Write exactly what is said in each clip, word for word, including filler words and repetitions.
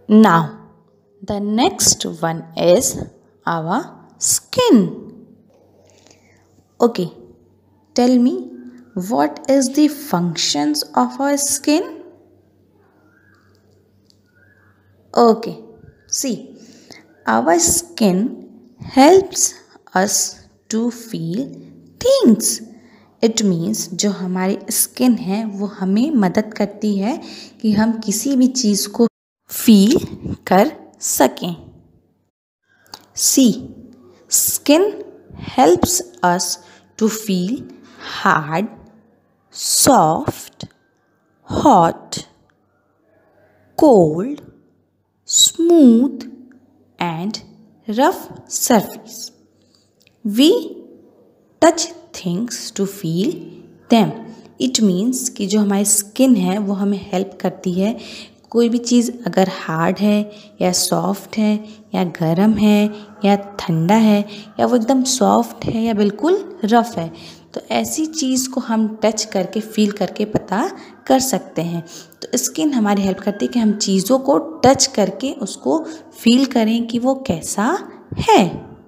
Now, the next one is our skin. Okay, tell me, what is the functions of our skin? Okay, see, our skin helps us to feel things. It means जो हमारी skin है वो हमें मदद करती है कि हम किसी भी चीज़ को फील कर सकें. See, skin helps us to feel hard, soft, hot, cold, smooth and rough surface. We touch things to feel them. It means कि जो हमारी स्किन है वो हमें हेल्प करती है. कोई भी चीज़ अगर हार्ड है या सॉफ्ट है या गर्म है या ठंडा है या वो एकदम सॉफ्ट है या बिल्कुल रफ़ है, तो ऐसी चीज़ को हम टच करके फील करके पता कर सकते हैं. तो स्किन हमारी हेल्प करती है कि हम चीज़ों को टच करके उसको फील करें कि वो कैसा है.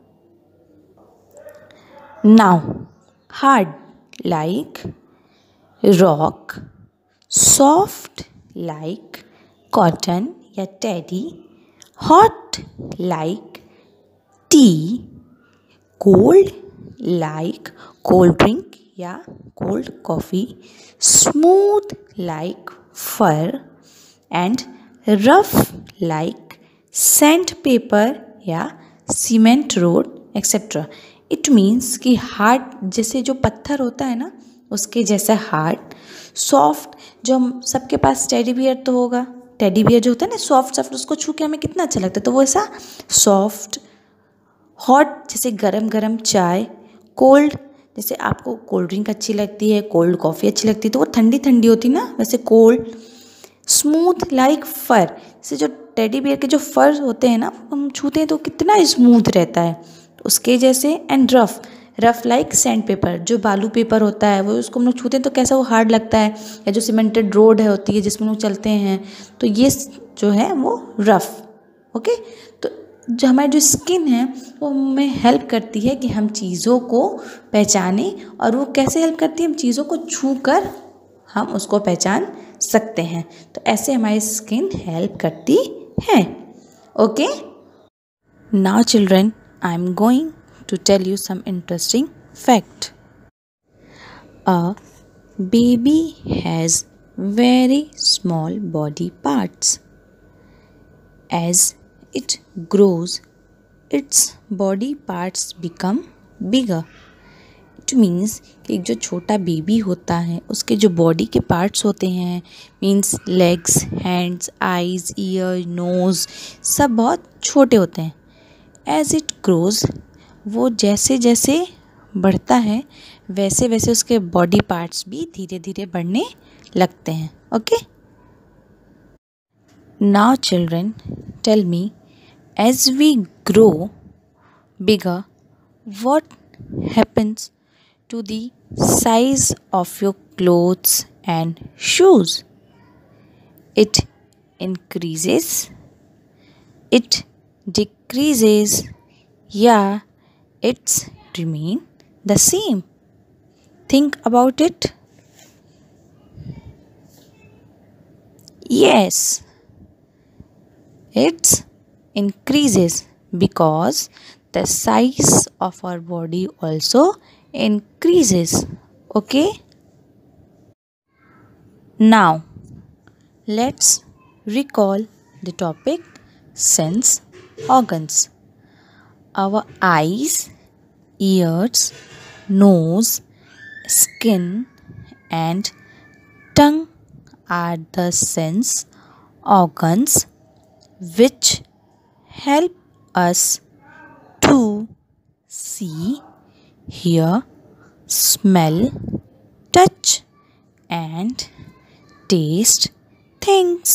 Now, hard like rock, soft like cotton या teddy, hot like tea, cold like cold drink या cold coffee, smooth like fur and rough like sand paper या cement road etcetera. It means कि hard जैसे जो पत्थर होता है ना उसके जैसा हार्ड, सॉफ्ट जो हम सबके पास टेडी बियर तो होगा, टेडी बियर जो होता है ना सॉफ्ट सॉफ्ट, उसको छू के हमें कितना अच्छा लगता है, तो वो ऐसा सॉफ्ट. हॉट जैसे गरम गरम चाय, कोल्ड जैसे आपको कोल्ड ड्रिंक अच्छी लगती है, कोल्ड कॉफ़ी अच्छी लगती है तो वो ठंडी ठंडी होती है ना, वैसे कोल्ड. स्मूथ लाइक फर, जैसे जो टेडी बियर के जो फर होते हैं ना हम छूते हैं तो कितना स्मूथ रहता है, तो उसके जैसे. And rough, rough like sand paper, जो बालू पेपर होता है वो उसको हम लोग छूते हैं तो कैसा वो हार्ड लगता है, या जो सीमेंटेड रोड है होती है जिसमें लोग चलते हैं तो ये जो है वो रफ. ओके, तो जो हमारी जो स्किन है वो हमें हेल्प करती है कि हम चीज़ों को पहचानें. और वो कैसे हेल्प करती है, हम चीज़ों को छू कर हम उसको पहचान सकते हैं. तो ऐसे हमारी स्किन हेल्प करती है. Okay, now children, I am going to tell you some interesting fact. A baby has very small body parts. As it grows, its body parts become bigger. It means कि जो छोटा baby होता है उसके जो body के parts होते हैं, means legs, hands, eyes, ear, nose, सब बहुत छोटे होते हैं. एज इट ग्रोज, वो जैसे जैसे बढ़ता है वैसे वैसे उसके बॉडी पार्ट्स भी धीरे धीरे बढ़ने लगते हैं. Okay, now children tell me, as we grow bigger what happens to the size of your clothes and shoes? It increases, it decreases या it's remain the same? Think about it. Yes, it increases because the size of our body also increases. Okay, now let's recall the topic sense organs. Our eyes, ears, nose, skin and tongue are the sense organs which help us to see, hear, smell, touch and taste things.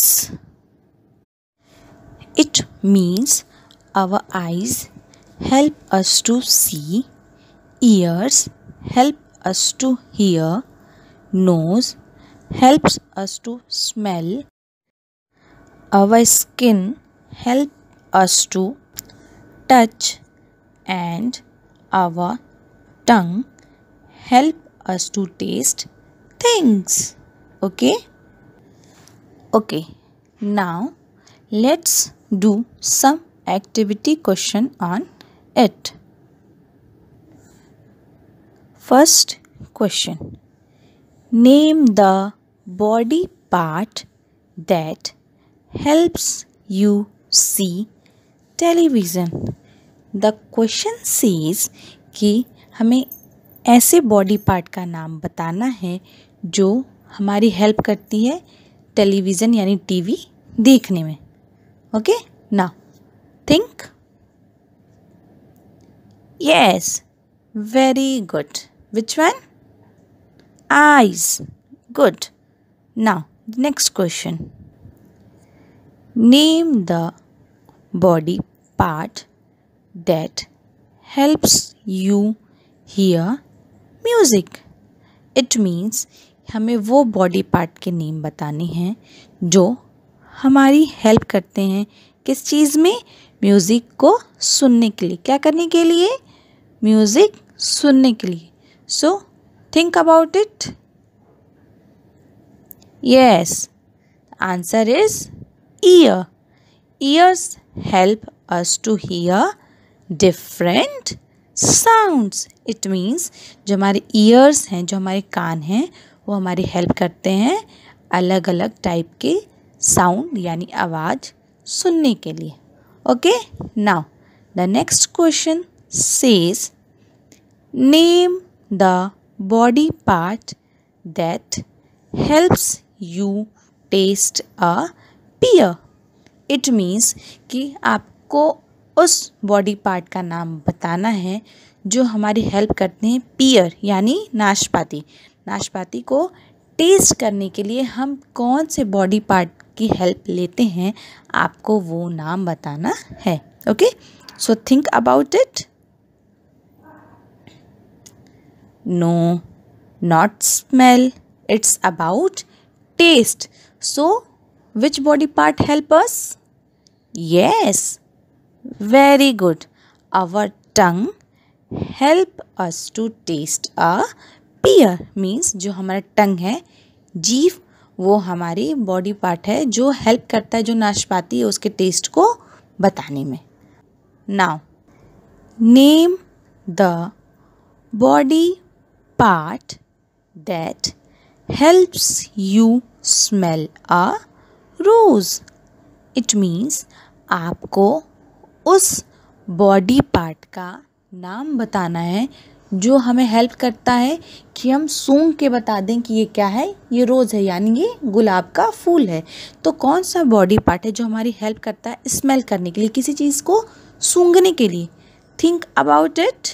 It means our eyes help us to see, ears help us to hear, nose helps us to smell, our skin help us to touch and our tongue help us to taste things. Okay? Okay. Now let's do some activity question on it. First question. Name the body part that helps you see television. The question says कि हमें ऐसे body part का नाम बताना है जो हमारी help करती है टेलीविज़न यानी टीवी देखने में. Okay, now think. Yes, very good. Which one? Eyes. Good. Now next question. Name the body part that helps you hear music. It means हमें वो बॉडी पार्ट के नेम बताने हैं जो हमारी हेल्प करते हैं किस चीज़ में? म्यूज़िक को सुनने के लिए. क्या करने के लिए? म्यूज़िक सुनने के लिए. So think about it. Yes, answer is ear. Ears help us to hear different sounds. It means जो हमारे ears हैं, जो हमारे कान हैं, वो हमारी हेल्प करते हैं अलग अलग टाइप के साउंड यानी आवाज़ सुनने के लिए. Okay, now the next question says name the body part that helps you taste a pear. It means कि आप को उस बॉडी पार्ट का नाम बताना है जो हमारी हेल्प करते हैं पियर यानी नाशपाती. नाशपाती को टेस्ट करने के लिए हम कौन से बॉडी पार्ट की हेल्प लेते हैं, आपको वो नाम बताना है. Okay, so think about it. No, not smell. It's about taste. So which body part help us? Yes, very good. Our tongue help us to taste a pear. Means जो हमारा टंग है, जीभ, वो हमारी बॉडी पार्ट है जो help करता है जो नाशपाती है उसके टेस्ट को बताने में. Now name the body part that helps you smell a rose. It means आपको उस बॉडी पार्ट का नाम बताना है जो हमें हेल्प करता है कि हम सूंघ के बता दें कि ये क्या है, ये रोज़ है यानी ये गुलाब का फूल है. तो कौन सा बॉडी पार्ट है जो हमारी हेल्प करता है स्मेल करने के लिए, किसी चीज़ को सूंघने के लिए? Think about it.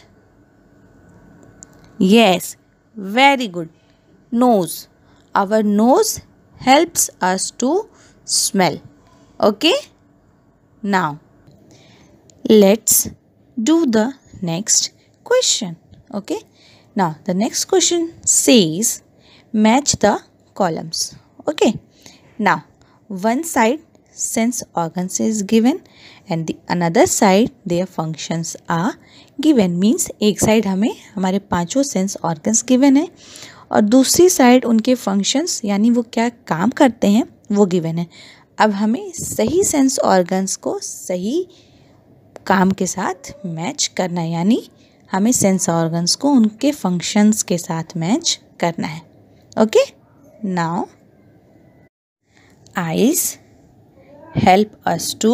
Yes, very good. Nose. Our nose helps us to smell. Okay, now let's do the next question. Okay, now the next question says match the columns. Okay, now one side sense organs is given and the another side their functions are given. Means एक side हमें हमारे पांचों sense organs given है और दूसरी side उनके functions यानी वो क्या काम करते हैं वो गिवन है. अब हमें सही सेंस ऑर्गन्स को सही काम के साथ मैच करना है यानी हमें सेंस ऑर्गन्स को उनके फंक्शंस के साथ मैच करना है. Okay, now eyes help us to.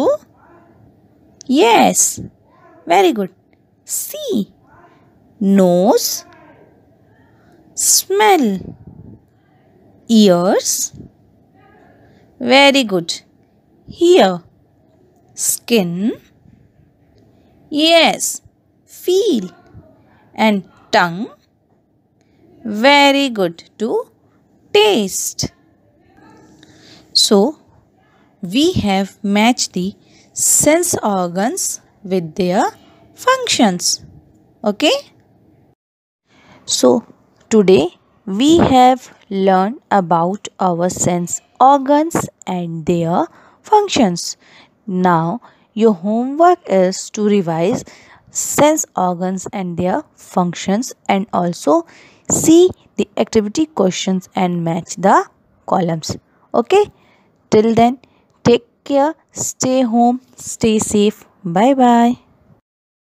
Yes, very good. See. Nose, smell. Ears, very good. Hear. Skin. Yes, feel. And tongue, very good, to taste. So we have matched the sense organs with their functions. Okay, so today we have learned about our sense organs and their functions. Now your homework is to revise sense organs and their functions and also see the activity questions and match the columns. Okay, till then, take care, stay home, stay safe. Bye bye.